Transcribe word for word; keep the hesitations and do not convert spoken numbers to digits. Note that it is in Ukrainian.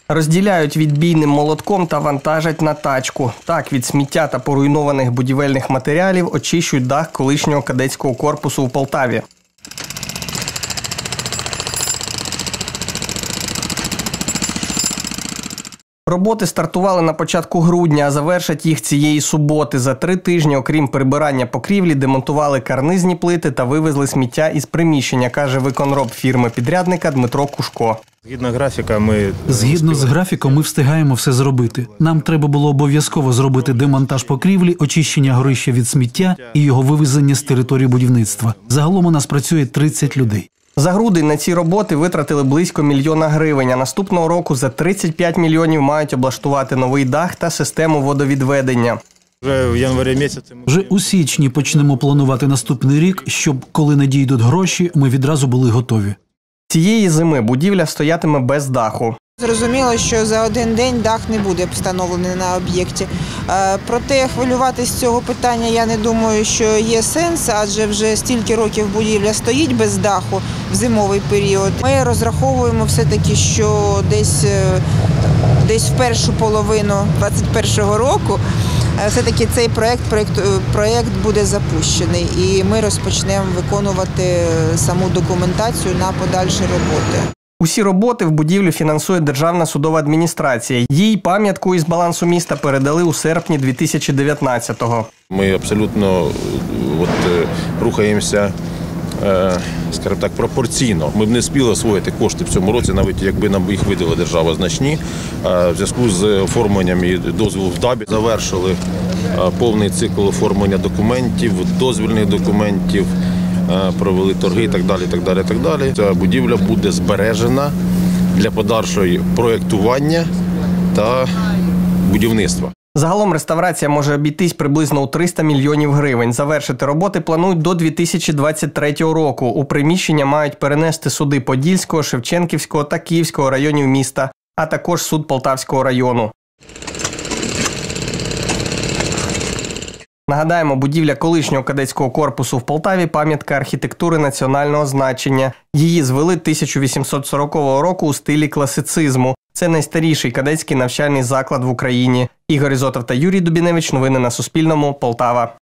Розділяють відбійним молотком та вантажать на тачку. Так, від сміття та поруйнованих будівельних матеріалів очищують дах колишнього кадетського корпусу в Полтаві. Роботи стартували на початку грудня, а завершать їх цієї суботи. За три тижні, окрім прибирання покрівлі, демонтували карнизні плити та вивезли сміття із приміщення, каже виконроб фірми-підрядника Дмитро Кушко. Згідно графіка ми... Згідно з графіком ми встигаємо все зробити. Нам треба було обов'язково зробити демонтаж покрівлі, очищення горища від сміття і його вивезення з території будівництва. Загалом у нас працює тридцять людей. За грудень на ці роботи витратили близько мільйона гривень, а наступного року за тридцять п'ять мільйонів мають облаштувати новий дах та систему водовідведення. Вже в январі місяці... Вже у січні почнемо планувати наступний рік, щоб, коли надійдуть гроші, ми відразу були готові. Цієї зими будівля стоятиме без даху. Зрозуміло, що за один день дах не буде встановлений на об'єкті. Проте хвилюватись з цього питання я не думаю, що є сенс, адже вже стільки років будівля стоїть без даху в зимовий період. Ми розраховуємо все-таки, що десь, десь в першу половину двадцять першого року все-таки цей проєкт, проєкт, проєкт буде запущений і ми розпочнемо виконувати саму документацію на подальші роботи. Усі роботи в будівлю фінансує Державна судова адміністрація. Їй пам'ятку із балансу міста передали у серпні дві тисячі дев'ятнадцятого. Ми абсолютно от, рухаємося, скажімо так, пропорційно. Ми б не спіли освоїти кошти в цьому році, навіть якби нам їх видала держава значні. В зв'язку з оформленням і дозволу в ДАБі завершили повний цикл оформлення документів, дозвільних документів, провели торги і так далі, так далі, так далі. Ця будівля буде збережена для подальшого проєктування та будівництва. Загалом реставрація може обійтись приблизно у триста мільйонів гривень. Завершити роботи планують до дві тисячі двадцять третього року. У приміщення мають перенести суди Подільського, Шевченківського та Київського районів міста, а також суд Полтавського району. Нагадаємо, будівля колишнього кадетського корпусу в Полтаві – пам'ятка архітектури національного значення. Її звели тисяча вісімсот сорокового року у стилі класицизму. Це найстаріший кадетський навчальний заклад в Україні. Ігор Ізотов та Юрій Дубіневич. Новини на Суспільному. Полтава.